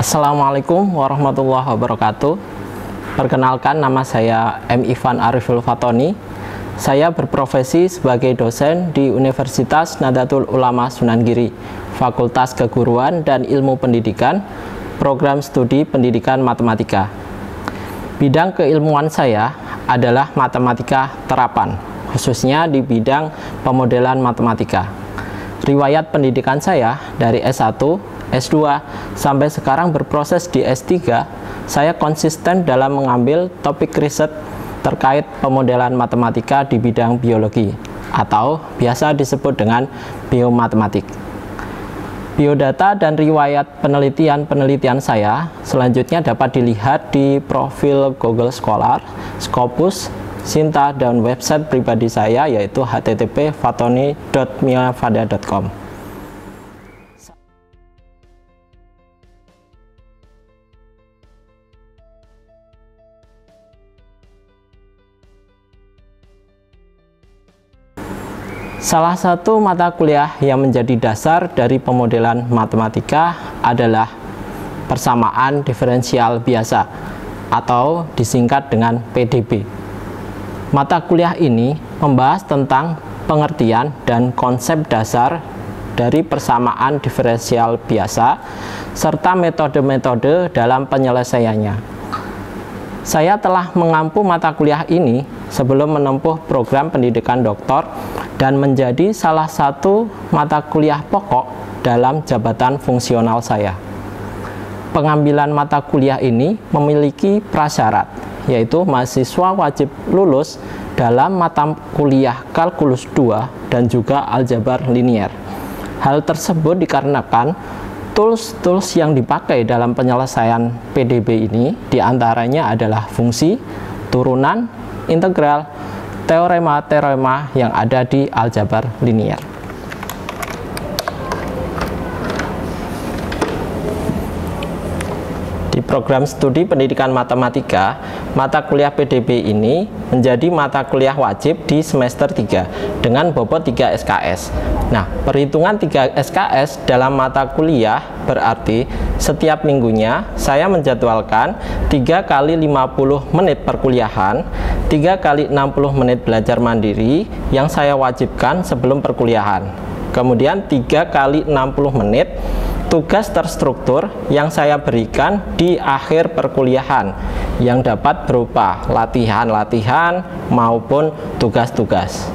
Assalamualaikum warahmatullahi wabarakatuh. Perkenalkan, nama saya M. Ivan Ariful Fatoni. Saya berprofesi sebagai dosen di Universitas Nahdlatul Ulama Sunan Giri, Fakultas Keguruan dan Ilmu Pendidikan, Program Studi Pendidikan Matematika. Bidang keilmuan saya adalah matematika terapan, khususnya di bidang pemodelan matematika. Riwayat pendidikan saya dari S1, S2, sampai sekarang berproses di S3, saya konsisten dalam mengambil topik riset terkait pemodelan matematika di bidang biologi, atau biasa disebut dengan biomatematik. Biodata dan riwayat penelitian saya selanjutnya dapat dilihat di profil Google Scholar, Scopus, Sinta, dan website pribadi saya yaitu http://fatoni.miafada.com. Salah satu mata kuliah yang menjadi dasar dari pemodelan matematika adalah persamaan diferensial biasa atau disingkat dengan PDB. Mata kuliah ini membahas tentang pengertian dan konsep dasar dari persamaan diferensial biasa serta metode-metode dalam penyelesaiannya. Saya telah mengampu mata kuliah ini sebelum menempuh program pendidikan doktor dan menjadi salah satu mata kuliah pokok dalam jabatan fungsional saya. Pengambilan mata kuliah ini memiliki prasyarat, yaitu mahasiswa wajib lulus dalam mata kuliah kalkulus 2 dan juga aljabar linier. Hal tersebut dikarenakan tools yang dipakai dalam penyelesaian PDB ini diantaranya adalah fungsi, turunan, integral, teorema-teorema yang ada di aljabar linier. Di program studi pendidikan matematika, mata kuliah PDB ini menjadi mata kuliah wajib di semester 3 dengan bobot 3 SKS. Nah, perhitungan 3 SKS dalam mata kuliah berarti setiap minggunya saya menjadwalkan 3 kali 50 menit perkuliahan, 3 kali 60 menit belajar mandiri yang saya wajibkan sebelum perkuliahan. Kemudian 3 kali 60 menit tugas terstruktur yang saya berikan di akhir perkuliahan yang dapat berupa latihan-latihan maupun tugas-tugas.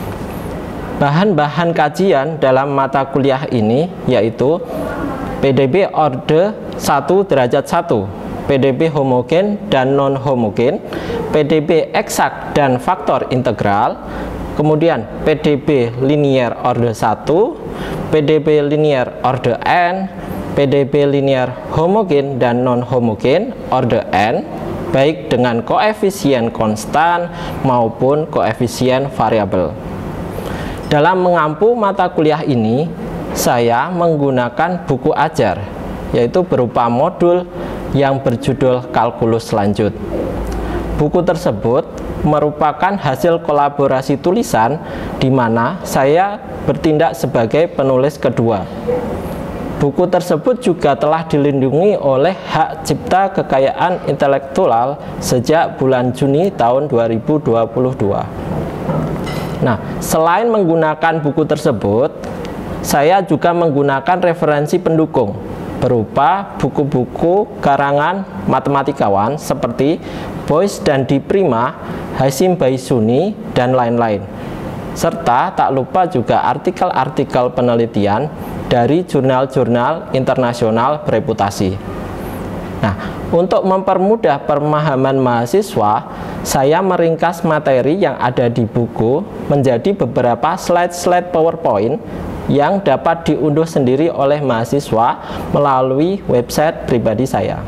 Bahan-bahan kajian dalam mata kuliah ini yaitu PDB orde 1 derajat 1, PDB homogen dan non-homogen, PDB eksak dan faktor integral, kemudian PDB linier orde 1, PDB linier orde n, PDB linier homogen dan non-homogen orde n, baik dengan koefisien konstan maupun koefisien variabel. Dalam mengampu mata kuliah ini, saya menggunakan buku ajar, yaitu berupa modul yang berjudul Kalkulus Lanjut. Buku tersebut merupakan hasil kolaborasi tulisan di mana saya bertindak sebagai penulis kedua. Buku tersebut juga telah dilindungi oleh hak cipta kekayaan intelektual sejak bulan Juni tahun 2022. Nah, selain menggunakan buku tersebut, saya juga menggunakan referensi pendukung berupa buku-buku karangan matematikawan seperti Boyce dan Di Prima, Hasim Baisuni, dan lain-lain. Serta tak lupa juga artikel-artikel penelitian dari jurnal-jurnal internasional bereputasi. Nah, untuk mempermudah pemahaman mahasiswa, saya meringkas materi yang ada di buku menjadi beberapa slide-slide PowerPoint yang dapat diunduh sendiri oleh mahasiswa melalui website pribadi saya.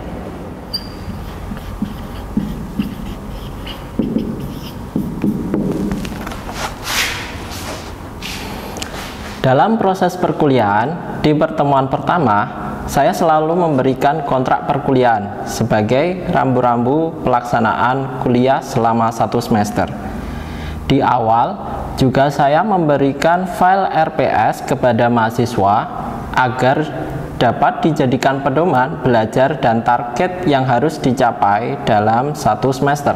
Dalam proses perkuliahan, di pertemuan pertama, saya selalu memberikan kontrak perkuliahan sebagai rambu-rambu pelaksanaan kuliah selama 1 semester. Di awal, juga saya memberikan file RPS kepada mahasiswa agar dapat dijadikan pedoman belajar dan target yang harus dicapai dalam satu semester.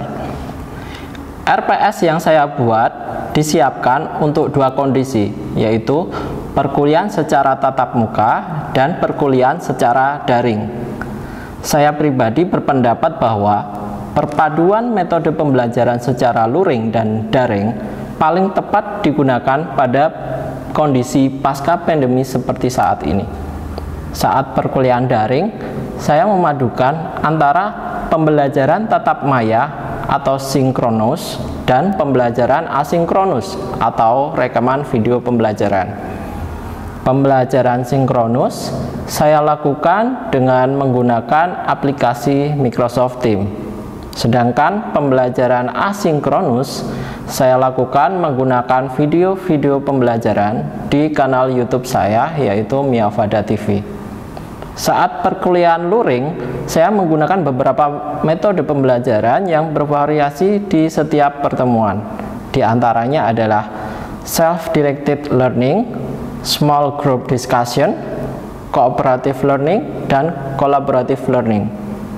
RPS yang saya buat disiapkan untuk dua kondisi, yaitu perkuliahan secara tatap muka dan perkuliahan secara daring. Saya pribadi berpendapat bahwa perpaduan metode pembelajaran secara luring dan daring paling tepat digunakan pada kondisi pasca pandemi seperti saat ini. Saat perkuliahan daring, saya memadukan antara pembelajaran tatap maya atau sinkronus dan pembelajaran asinkronus atau rekaman video pembelajaran. Pembelajaran sinkronus saya lakukan dengan menggunakan aplikasi Microsoft Teams. Sedangkan pembelajaran asinkronus saya lakukan menggunakan video-video pembelajaran di kanal YouTube saya, yaitu Miafada TV. Saat perkuliahan luring, saya menggunakan beberapa metode pembelajaran yang bervariasi di setiap pertemuan. Di antaranya adalah self-directed learning, small group discussion, cooperative learning, dan collaborative learning.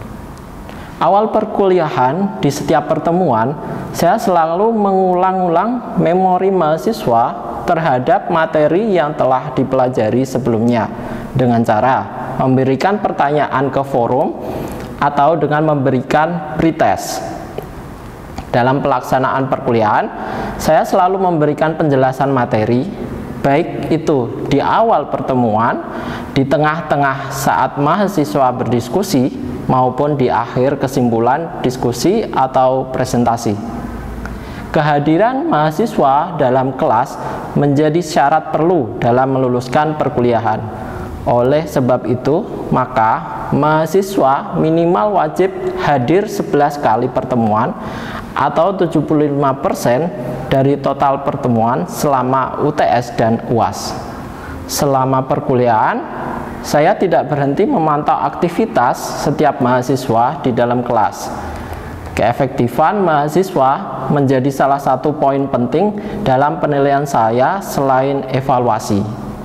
Awal perkuliahan di setiap pertemuan, saya selalu mengulang-ulang memori mahasiswa terhadap materi yang telah dipelajari sebelumnya dengan cara memberikan pertanyaan ke forum atau dengan memberikan pretest. Dalam pelaksanaan perkuliahan, saya selalu memberikan penjelasan materi, baik itu di awal pertemuan, di tengah-tengah saat mahasiswa berdiskusi, maupun di akhir kesimpulan diskusi atau presentasi. Kehadiran mahasiswa dalam kelas menjadi syarat perlu dalam meluluskan perkuliahan. Oleh sebab itu, maka mahasiswa minimal wajib hadir 11 kali pertemuan atau 75% dari total pertemuan selama UTS dan UAS. Selama perkuliahan, saya tidak berhenti memantau aktivitas setiap mahasiswa di dalam kelas. Keefektifan mahasiswa menjadi salah satu poin penting dalam penilaian saya selain evaluasi.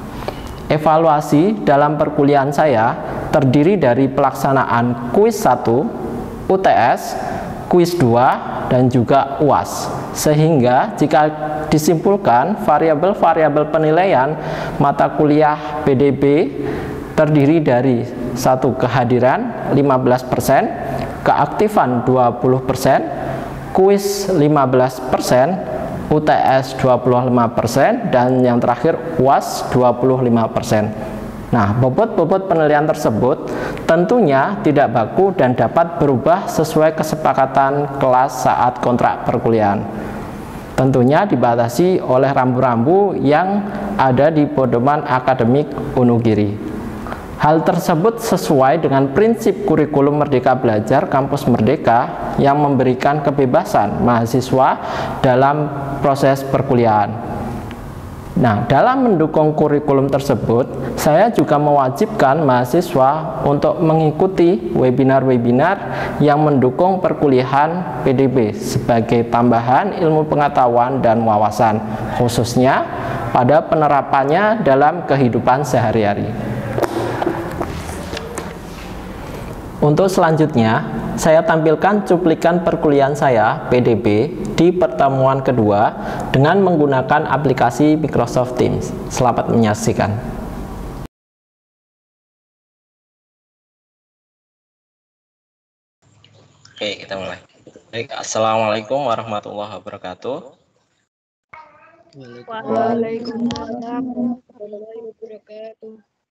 Evaluasi dalam perkuliahan saya terdiri dari pelaksanaan kuis 1, UTS, kuis 2, dan juga UAS. Sehingga jika disimpulkan variabel-variabel penilaian mata kuliah PDB terdiri dari 1. Kehadiran 15%, keaktifan 20%, kuis 15%, UTS 25%, dan yang terakhir UAS 25%. Nah, bobot-bobot penilaian tersebut tentunya tidak baku dan dapat berubah sesuai kesepakatan kelas saat kontrak perkuliahan. Tentunya dibatasi oleh rambu-rambu yang ada di pedoman akademik Wonogiri. Hal tersebut sesuai dengan prinsip kurikulum Merdeka Belajar Kampus Merdeka yang memberikan kebebasan mahasiswa dalam proses perkuliahan. Nah, dalam mendukung kurikulum tersebut, saya juga mewajibkan mahasiswa untuk mengikuti webinar-webinar yang mendukung perkuliahan PDB sebagai tambahan ilmu pengetahuan dan wawasan, khususnya pada penerapannya dalam kehidupan sehari-hari. Untuk selanjutnya, saya tampilkan cuplikan perkuliahan saya PDB di pertemuan kedua dengan menggunakan aplikasi Microsoft Teams. Selamat menyaksikan. Oke, kita mulai. Baik, Assalamualaikum warahmatullahi wabarakatuh. Waalaikumsalam warahmatullahi wabarakatuh.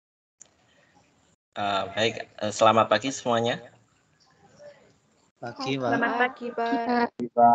Baik, selamat pagi semuanya. Pagi, Pak. Selamat pagi, Pak.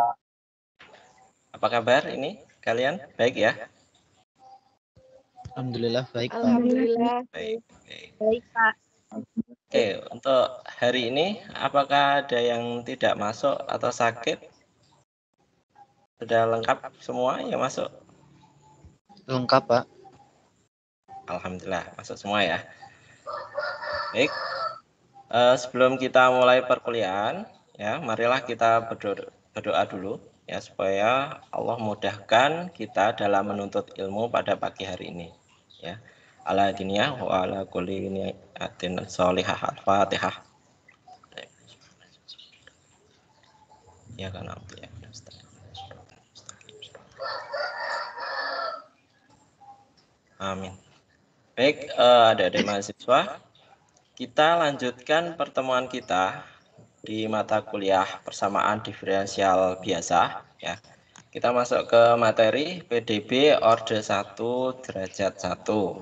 Apa kabar ini kalian? Baik ya? Alhamdulillah baik, Pak. Alhamdulillah. Baik. Baik, Pak. Oke, untuk hari ini apakah ada yang tidak masuk atau sakit? Sudah lengkap semua yang masuk? Lengkap, Pak. Alhamdulillah, masuk semua ya. Baik, sebelum kita mulai perkuliahan, ya, marilah kita berdoa dulu, ya, supaya Allah mudahkan kita dalam menuntut ilmu pada pagi hari ini. Ya, ala diniyah wa ala kulli niyatin sholihah. Al-Fatihah. Ya kan ya. Amin. Baik, adik-adik mahasiswa, kita lanjutkan pertemuan kita di mata kuliah persamaan diferensial biasa ya. Kita masuk ke materi PDB orde 1 derajat 1.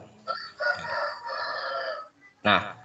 Nah,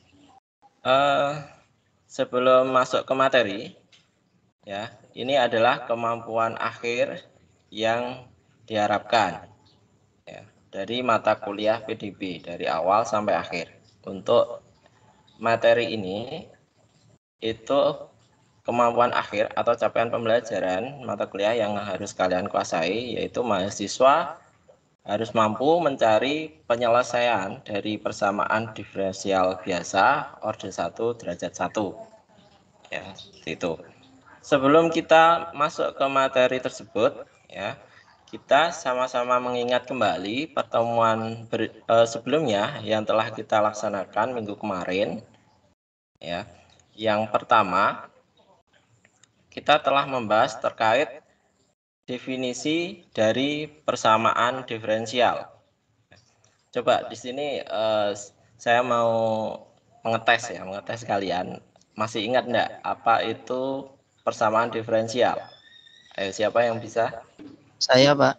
sebelum masuk ke materi ya, ini adalah kemampuan akhir yang diharapkan ya, dari mata kuliah PDB dari awal sampai akhir. Untuk materi ini itu kemampuan akhir atau capaian pembelajaran mata kuliah yang harus kalian kuasai, yaitu mahasiswa harus mampu mencari penyelesaian dari persamaan diferensial biasa orde 1 derajat 1 ya, itu. Sebelum kita masuk ke materi tersebut ya, kita sama-sama mengingat kembali pertemuan sebelumnya yang telah kita laksanakan minggu kemarin ya. Yang pertama, kita telah membahas terkait definisi dari persamaan diferensial. Coba di sini saya mau mengetes kalian. Masih ingat enggak apa itu persamaan diferensial? Ayo, siapa yang bisa? Saya, Pak.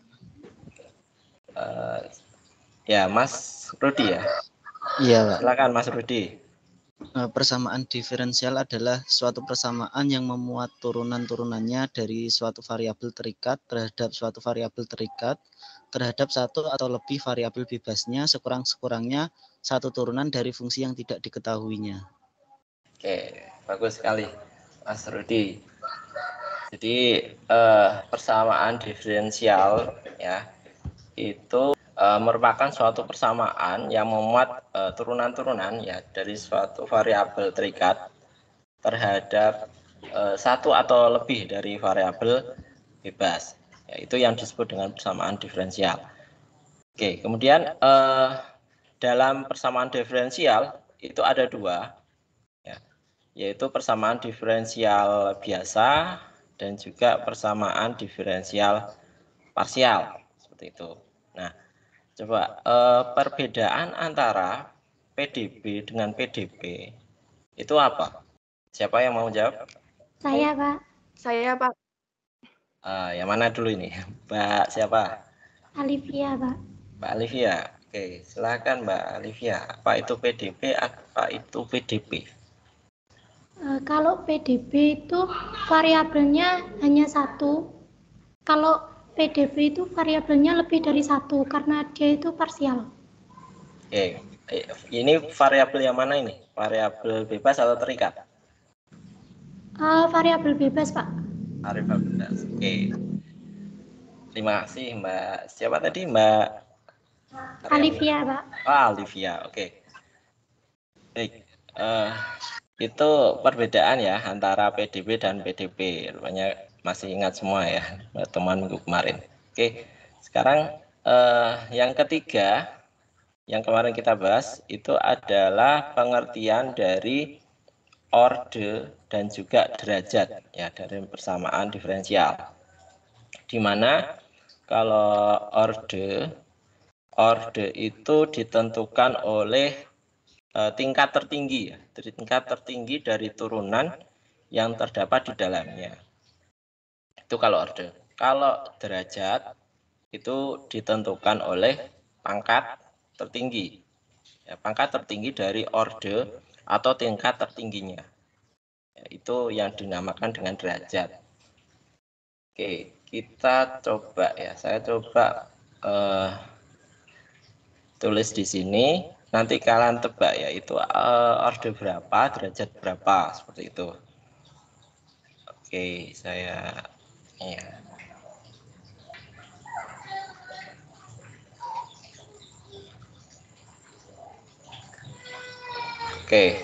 Ya, Mas Rudi ya. Iya, Pak. Silakan Mas Rudi. Persamaan diferensial adalah suatu persamaan yang memuat turunan-turunannya dari suatu variabel terikat terhadap suatu variabel terikat terhadap satu atau lebih variabel bebasnya sekurang-kurangnya satu turunan dari fungsi yang tidak diketahuinya. Oke, bagus sekali Mas Rudi. Jadi persamaan diferensial ya itu merupakan suatu persamaan yang memuat turunan-turunan ya dari suatu variabel terikat terhadap satu atau lebih dari variabel bebas. Ya, itu yang disebut dengan persamaan diferensial. Oke, kemudian dalam persamaan diferensial itu ada dua, ya, yaitu persamaan diferensial biasa dan juga persamaan diferensial parsial seperti itu. Nah, coba perbedaan antara PDB dengan PDP itu apa? Siapa yang mau jawab? Saya, Pak. Saya, Pak. Yang mana dulu ini? Mbak siapa? Alivia, Pak. Mbak Alivia. Oke, silakan Mbak Alivia. Apa itu PDB? Apa itu PDP? Kalau PDB itu variabelnya hanya satu. Kalau PDB itu variabelnya lebih dari satu karena dia itu parsial. Oke, ini variabel yang mana ini? Variabel bebas atau terikat? Variabel bebas, Pak. Variabel bebas. Oke. Terima kasih Mbak. Siapa tadi Mbak? Alivia, Pak. Alivia. Oke. Baik. Itu perbedaan ya antara PDB dan PDP. Rupanya masih ingat semua ya teman minggu kemarin. Oke. Sekarang yang ketiga yang kemarin kita bahas itu adalah pengertian dari orde dan juga derajat ya dari persamaan diferensial. Di mana kalau orde itu ditentukan oleh tingkat tertinggi ya, tingkat tertinggi dari turunan yang terdapat di dalamnya. Itu kalau orde. Kalau derajat itu ditentukan oleh pangkat tertinggi. Ya, pangkat tertinggi dari orde atau tingkat tertingginya. Ya, itu yang dinamakan dengan derajat. Oke, kita coba ya. Saya coba tulis di sini. Nanti kalian tebak ya, itu orde berapa, derajat berapa, seperti itu. Oke, saya ya. Oke.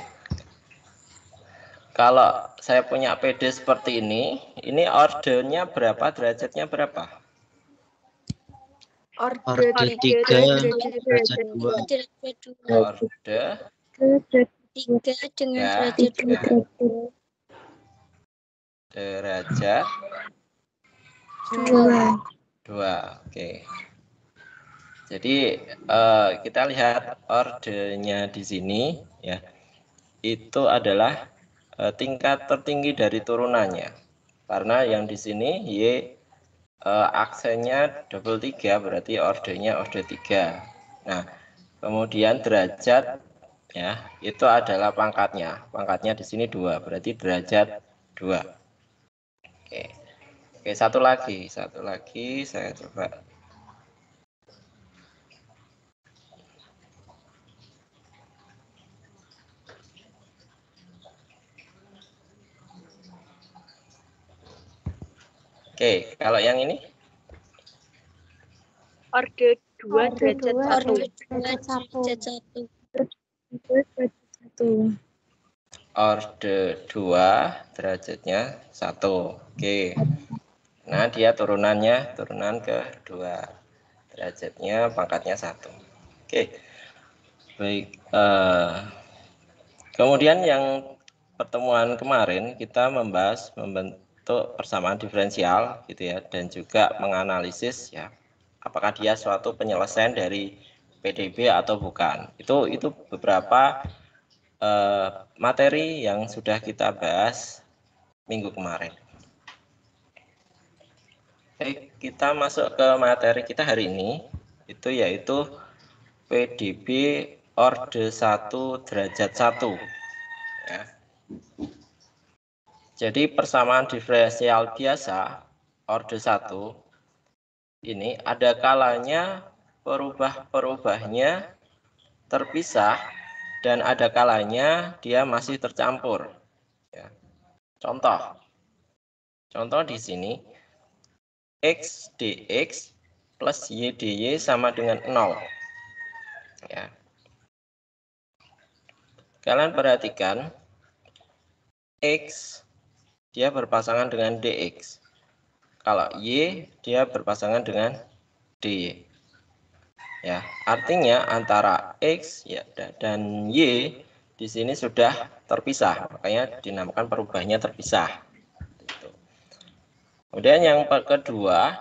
Kalau saya punya PD seperti ini ordernya berapa, derajatnya berapa? Orde 3 derajat 2. Orde 3 dengan Ya. derajat 2. derajat 2. 2. Oke. Jadi kita lihat ordenya di sini ya. Itu adalah tingkat tertinggi dari turunannya. Karena yang di sini Y aksennya double 3 berarti ordenya orde 3. Nah, kemudian derajat ya, itu adalah pangkatnya. Pangkatnya di sini 2, berarti derajat 2. Oke. Oke, satu lagi saya coba. Oke, kalau yang ini Orde 2 Orde derajat 2 1. derajat 1. orde 2 derajatnya 1. Oke. Nah, dia turunan ke 2. Derajatnya pangkatnya 1. Oke. Baik, kemudian yang pertemuan kemarin kita membahas membentuk persamaan diferensial gitu ya, dan juga menganalisis ya apakah dia suatu penyelesaian dari PDB atau bukan. Itu beberapa materi yang sudah kita bahas minggu kemarin. Baik, kita masuk ke materi kita hari ini, itu yaitu PDB orde 1 derajat 1 ya. Jadi persamaan diferensial biasa orde 1 ini ada kalanya perubahnya terpisah dan ada kalanya dia masih tercampur ya. Contoh di sini x dx plus y dy sama dengan 0 ya. Kalian perhatikan x dia berpasangan dengan dx. Kalau y dia berpasangan dengan dy. Ya, artinya antara x ya dan y di sini sudah terpisah, makanya dinamakan perubahnya terpisah. Kemudian yang kedua,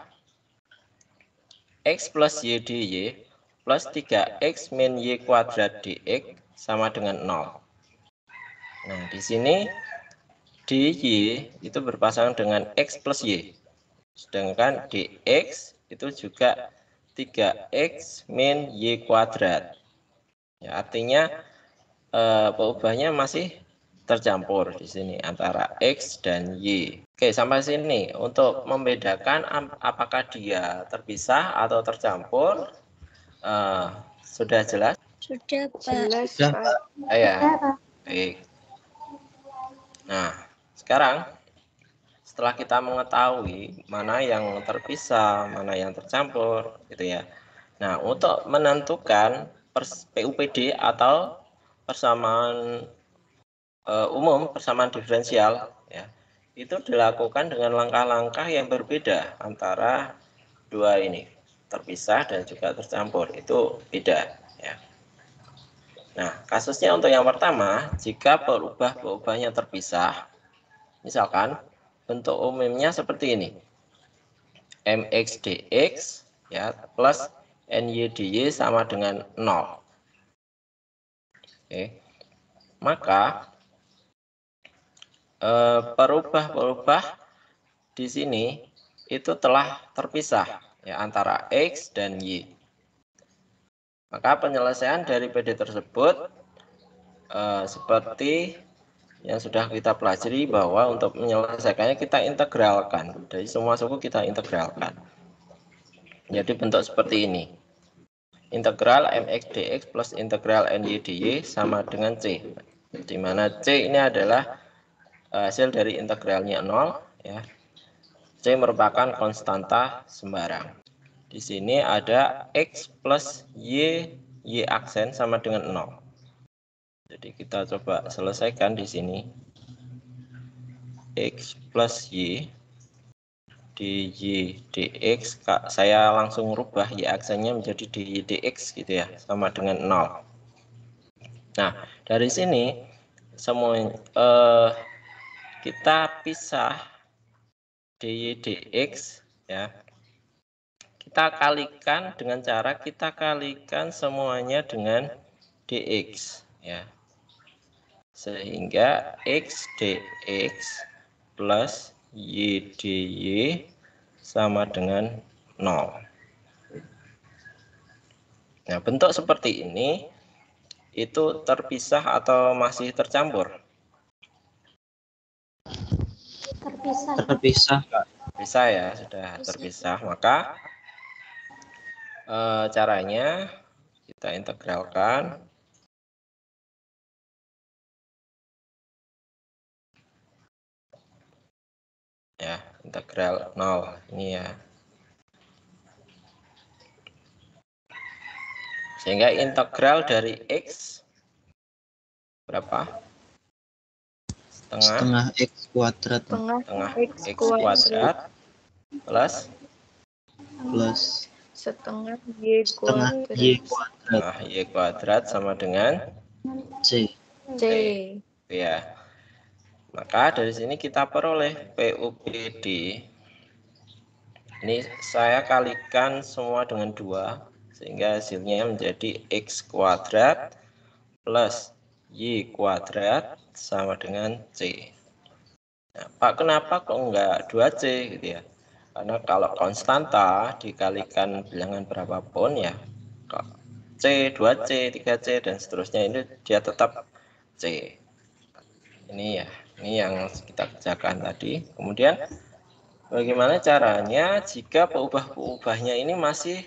x plus y dy plus 3x min y kuadrat dx sama dengan 0. Nah, di sini dy itu berpasangan dengan x plus y. Sedangkan dx itu juga 3x min y kuadrat. Ya, artinya perubahannya masih tercampur di sini antara x dan y. Oke, sampai sini untuk membedakan apakah dia terpisah atau tercampur sudah jelas? Sudah, Pak. Jelas, Sudah. Pak. Ya, baik. Nah, sekarang setelah kita mengetahui mana yang terpisah, mana yang tercampur, gitu ya. Nah, untuk menentukan PUPD atau persamaan umum, persamaan diferensial, ya, itu dilakukan dengan langkah-langkah yang berbeda antara dua ini, terpisah dan juga tercampur. Itu beda, ya. Nah, kasusnya untuk yang pertama, jika perubahnya terpisah, misalkan bentuk umumnya seperti ini. Mx dx ya plus ny dy sama dengan 0. Oke. Maka perubah di sini itu telah terpisah ya antara x dan y. Maka penyelesaian dari PD tersebut seperti yang sudah kita pelajari bahwa untuk menyelesaikannya kita integralkan. Dari semua suku kita integralkan. Jadi bentuk seperti ini. Integral mx dx plus integral ny dy sama dengan c. Di mana c ini adalah hasil dari integralnya 0 ya. C merupakan konstanta sembarang. Di sini ada x plus y aksen sama dengan 0. Jadi kita coba selesaikan di sini. X plus y dy dx, saya langsung rubah y aksennya menjadi dy dx gitu ya, sama dengan 0. Nah, dari sini semua kita pisah dy dx ya. Kita kalikan dengan cara kita kalikan semuanya dengan dx ya. Sehingga x dx plus y dy sama dengan 0. Nah, bentuk seperti ini itu terpisah atau masih tercampur? Terpisah. Terpisah, Kak. Bisa ya, sudah terpisah. Maka caranya kita integralkan. Ya, integral 0 ini ya. Sehingga integral dari x berapa? Setengah x kuadrat Setengah X kuadrat plus setengah y y kuadrat kuadrat y kuadrat sama dengan c. c. Ya. Maka dari sini kita peroleh PUPD. Ini saya kalikan semua dengan 2 sehingga hasilnya menjadi x kuadrat plus y kuadrat sama dengan c. Nah, Pak, kenapa kok enggak 2c gitu ya? Karena kalau konstanta dikalikan bilangan berapapun ya, c, 2c, 3c dan seterusnya ini dia tetap c. Ini ya, ini yang kita kerjakan tadi. Kemudian bagaimana caranya jika peubah-peubahnya ini masih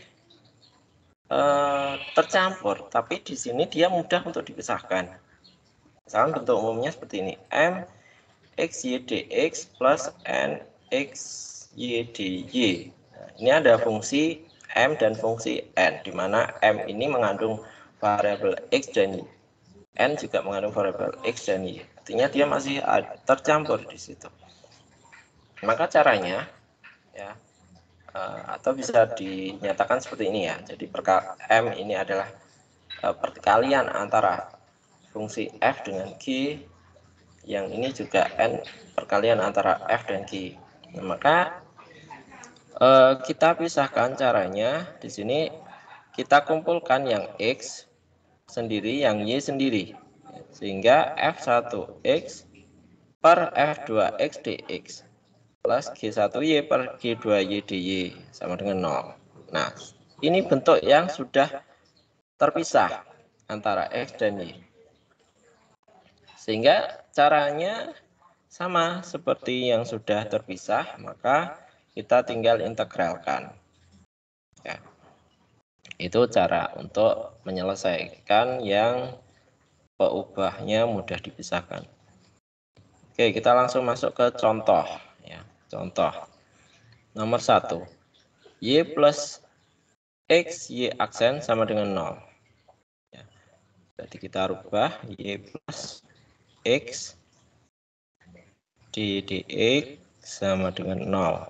tercampur, tapi di sini dia mudah untuk dipisahkan. Misalkan bentuk umumnya seperti ini, m x y dx plus n x y dy. Nah, ini ada fungsi m dan fungsi n, di mana m ini mengandung variabel x dan n juga mengandung variabel x dan y. Artinya dia masih tercampur di situ. Maka caranya ya, atau bisa dinyatakan seperti ini ya. Jadi m ini adalah perkalian antara fungsi f dengan g, yang ini juga n perkalian antara f dan g. Nah, maka kita pisahkan caranya. Di sini kita kumpulkan yang x sendiri, yang y sendiri, sehingga f1x per f2x dx plus g1y per g2y dy sama dengan 0. Nah, ini bentuk yang sudah terpisah antara x dan y. Sehingga caranya sama seperti yang sudah terpisah, maka kita tinggal integralkan. Ya. Itu cara untuk menyelesaikan yang peubahnya mudah dipisahkan. Oke, kita langsung masuk ke contoh. Ya, contoh nomor 1. Y plus x y aksen sama dengan 0. Ya. Jadi kita rubah y plus x dx sama dengan 0.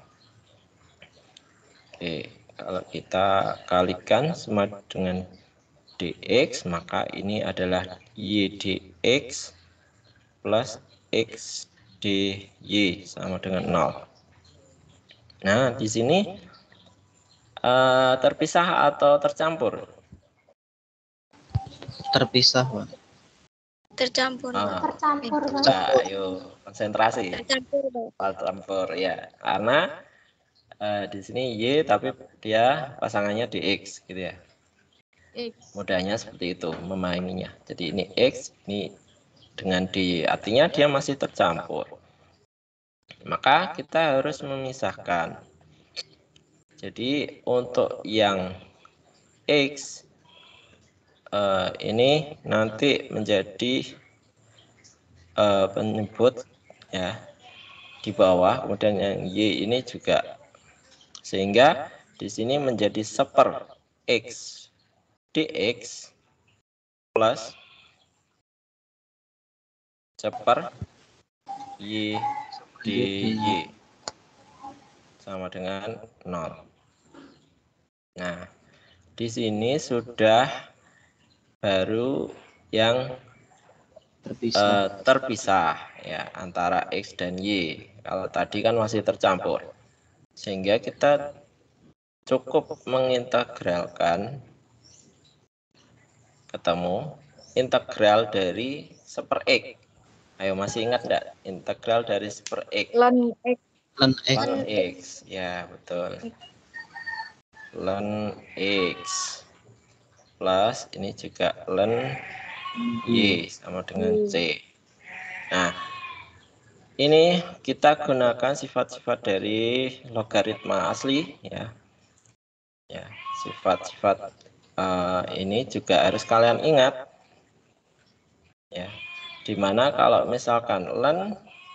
Oke, kalau kita kalikan sama dengan dx, maka ini adalah y dx plus x dy sama dengan 0. Nah, di sini terpisah atau tercampur? Terpisah, Pak. Tercampur. Tercampur, Pak. Nah, ayo konsentrasi. Tercampur ya, karena di sini y tapi dia pasangannya dx gitu ya. Mudahnya seperti itu memahaminya. Jadi ini x, ini dengan dy, artinya dia masih tercampur. Maka kita harus memisahkan. Jadi untuk yang x ini nanti menjadi penyebut ya di bawah, kemudian yang y ini juga, sehingga di sini menjadi seper x dx plus seper y dy sama dengan 0. Nah, di sini sudah baru yang terpisah ya antara X dan Y. Kalau tadi kan masih tercampur. Sehingga kita cukup mengintegralkan ketemu integral dari 1/X. Ayo, masih ingat enggak integral dari 1/X? Ln X. Ln X. Ln X. Ya, betul. Ln X plus ini juga ln Y sama dengan C. Nah, ini kita gunakan sifat-sifat dari logaritma asli ya. Ya, sifat-sifat ini juga harus kalian ingat. Ya. Dimana kalau misalkan ln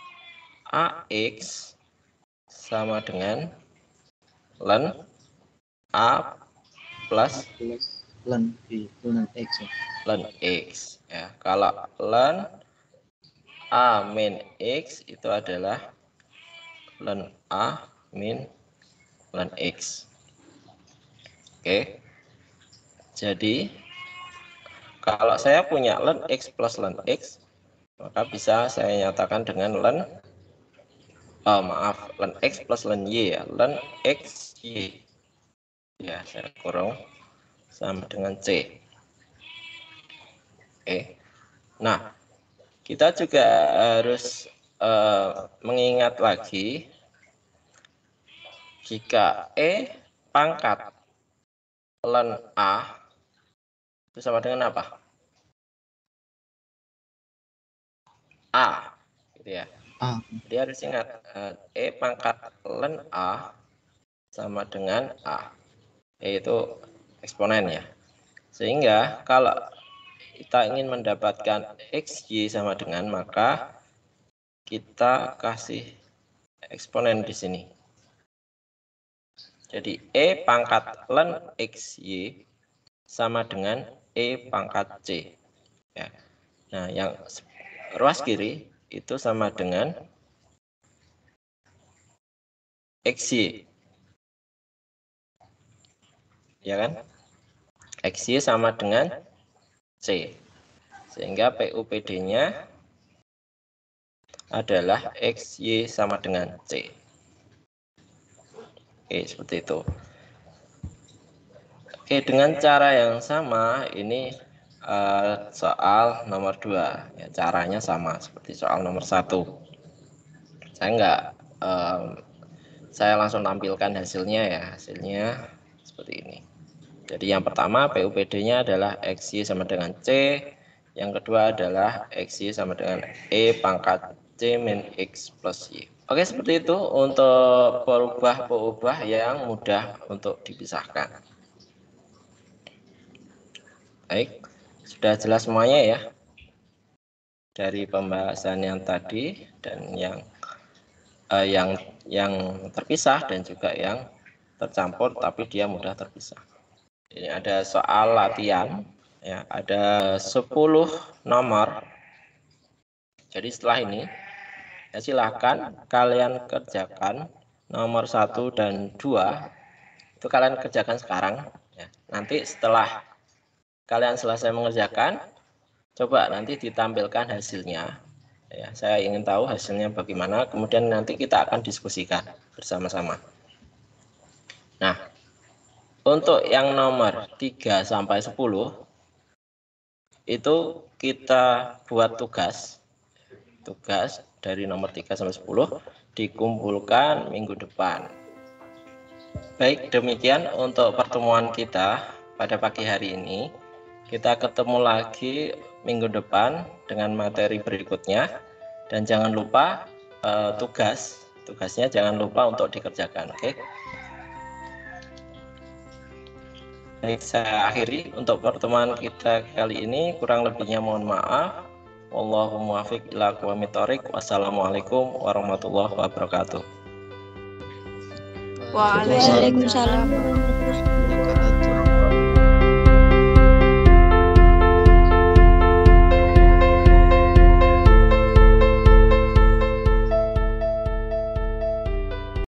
AX sama dengan ln A plus ln X. ln X ya. Kalau ln A min X itu adalah ln A min ln X. Oke. Jadi kalau saya punya ln X plus ln X, maka bisa saya nyatakan dengan ln X plus ln Y ya, ln X Y. Ya, saya kurung sama dengan C. Oke. Nah, kita juga harus mengingat lagi jika E pangkat ln A itu sama dengan apa? A, gitu ya. Jadi harus ingat E pangkat ln A sama dengan A. E itu eksponen ya. Sehingga kalau kita ingin mendapatkan XY sama dengan, maka kita kasih eksponen di sini. Jadi E pangkat ln XY sama dengan E pangkat C. Ya. Nah, yang ruas kiri itu sama dengan XY. Ya kan? XY sama dengan C. Sehingga PUPD-nya adalah XY sama dengan C. Oke, seperti itu. Oke, dengan cara yang sama ini soal nomor 2 ya, caranya sama seperti soal nomor 1. Saya langsung tampilkan hasilnya ya. Hasilnya seperti ini. Jadi yang pertama PUPD-nya adalah XY sama dengan C. Yang kedua adalah XY sama dengan E pangkat C min X plus Y. Oke, seperti itu untuk perubah-perubah yang mudah untuk dipisahkan. Baik, sudah jelas semuanya ya dari pembahasan yang tadi dan yang terpisah dan juga yang tercampur tapi dia mudah terpisah. Ini ada soal latihan ya, ada 10 nomor. Jadi setelah ini ya silahkan kalian kerjakan nomor 1 dan 2 itu kalian kerjakan sekarang ya. Nanti setelah kalian selesai mengerjakan, coba nanti ditampilkan hasilnya ya. Saya ingin tahu hasilnya bagaimana, kemudian nanti kita akan diskusikan bersama-sama. Nah, untuk yang nomor 3 sampai 10 itu kita buat tugas dari nomor 3 sampai 10 dikumpulkan minggu depan. Baik, demikian untuk pertemuan kita pada pagi hari ini. Kita ketemu lagi minggu depan dengan materi berikutnya, dan jangan lupa tugasnya jangan lupa untuk dikerjakan. Oke. Baik, saya akhiri untuk pertemuan kita kali ini. Kurang lebihnya mohon maaf. Wallahu muwaffiq ila aqwamit thoriq. Wassalamualaikum warahmatullahi wabarakatuh. Waalaikumsalam.